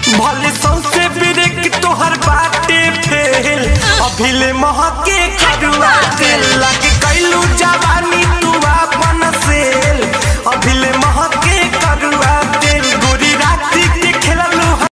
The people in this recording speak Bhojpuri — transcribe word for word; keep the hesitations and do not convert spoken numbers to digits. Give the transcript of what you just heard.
भले सौसे ब्रेक तोहर बाटे फेल अभिले महके करुआ तेल लगे